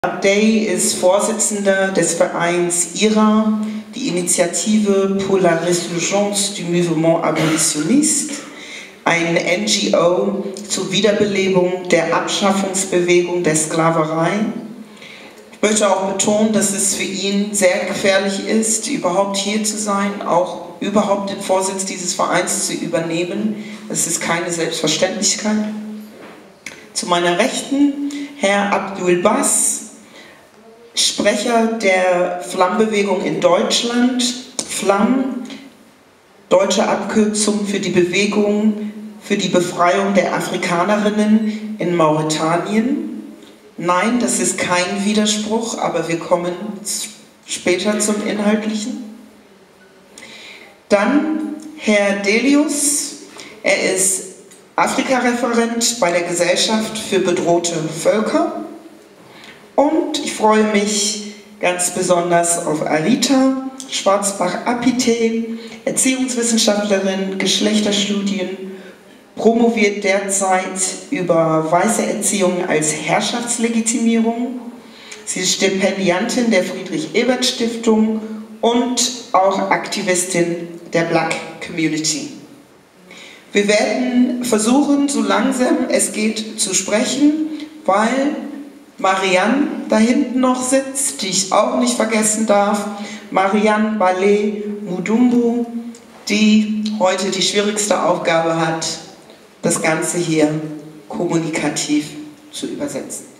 Abdey ist Vorsitzender des Vereins IRA, die Initiative pour la Resurgence du Mouvement Abolitionniste, ein NGO zur Wiederbelebung der Abschaffungsbewegung der Sklaverei. Ich möchte auch betonen, dass es für ihn sehr gefährlich ist, überhaupt hier zu sein, auch überhaupt den Vorsitz dieses Vereins zu übernehmen. Das ist keine Selbstverständlichkeit. Zu meiner Rechten Herr Abdul Bass, Sprecher der Flamm-Bewegung in Deutschland. Flamm, deutsche Abkürzung für die Bewegung für die Befreiung der Afrikanerinnen in Mauretanien. Nein, das ist kein Widerspruch, aber wir kommen später zum Inhaltlichen. Dann Herr Delius, er ist Afrika-Referent bei der Gesellschaft für bedrohte Völker. Und ich freue mich ganz besonders auf Arita Schwarzbach-Apite, Erziehungswissenschaftlerin, Geschlechterstudien, promoviert derzeit über weiße Erziehung als Herrschaftslegitimierung. Sie ist Stipendiatin der Friedrich-Ebert-Stiftung und auch Aktivistin der Black Community. Wir werden versuchen, so langsam es geht, zu sprechen, weil Marianne da hinten noch sitzt, die ich auch nicht vergessen darf. Marianne Ballet Mudumbu, die heute die schwierigste Aufgabe hat, das Ganze hier kommunikativ zu übersetzen.